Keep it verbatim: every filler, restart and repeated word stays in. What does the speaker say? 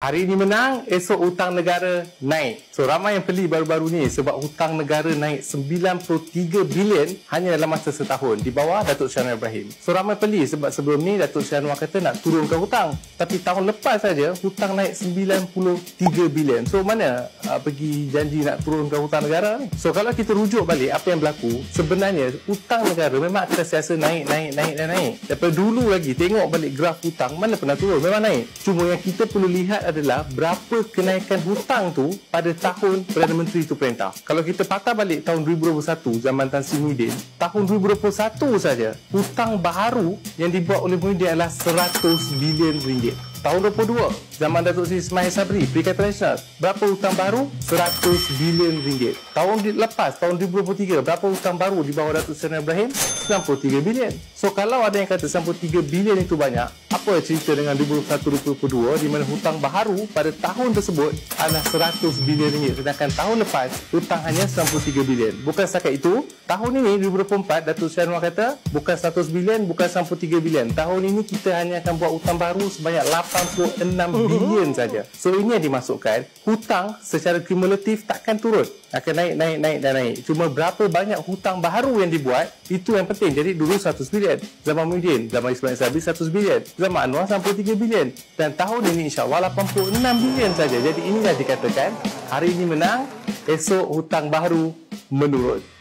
Hari ini menang, esok hutang negara naik. So, ramai yang beli baru-baru ni sebab hutang negara naik sembilan puluh tiga bilion hanya dalam masa setahun di bawah Datuk Seri Anwar Ibrahim. So, ramai beli sebab sebelum ni Datuk Seri Anwar kata nak turunkan hutang. Tapi tahun lepas saja hutang naik sembilan puluh tiga bilion. So, mana uh, pergi janji nak turunkan hutang negara? So, kalau kita rujuk balik apa yang berlaku, sebenarnya hutang negara memang kita siasa naik, naik, naik dan naik. Daripada dulu lagi, tengok balik graf hutang, mana pernah turun? Memang naik. Cuma yang kita perlu lihat adalah berapa kenaikan hutang tu pada tahun Perdana Menteri itu perintah. Kalau kita patah balik tahun dua ribu dua puluh satu zaman Tan Sri Muhyiddin, tahun dua ribu dua puluh satu saja hutang baharu yang dibuat oleh Muhyiddin adalah seratus bilion ringgit. Tahun dua ribu dua puluh dua, zaman Datuk Seri Ismail Sabri, Perikatan Nasional, berapa hutang baru? seratus bilion ringgit. Tahun lepas, tahun dua ribu dua puluh tiga, berapa hutang baru di bawah Datuk Seri Anwar Ibrahim? sembilan puluh tiga bilion. So, kalau ada yang kata sembilan puluh tiga bilion itu banyak, apa cerita dengan dua ribu dua puluh satu dua ribu dua puluh dua di mana hutang baharu pada tahun tersebut adalah seratus bilion ringgit, sedangkan tahun lepas hutang hanya sembilan puluh tiga bilion. Bukan setakat itu, tahun ini dua ribu dua puluh empat Datuk Seri Anwar kata bukan seratus bilion, bukan sembilan puluh tiga bilion. Tahun ini kita hanya akan buat hutang baru sebanyak lapan puluh enam bilion saja. So, ini yang dimasukkan hutang secara kumulatif takkan turun, akan naik, naik, naik dan naik. Cuma berapa banyak hutang baharu yang dibuat, itu yang penting. Jadi dulu seratus bilion, zaman Muhyiddin, zaman Ismail Sabri seratus bilion, zaman Anwar sembilan puluh tiga bilion, dan tahun ini insya-Allah lapan puluh enam bilion saja. Jadi inilah dikatakan hari ini menang, esok hutang baharu menurun.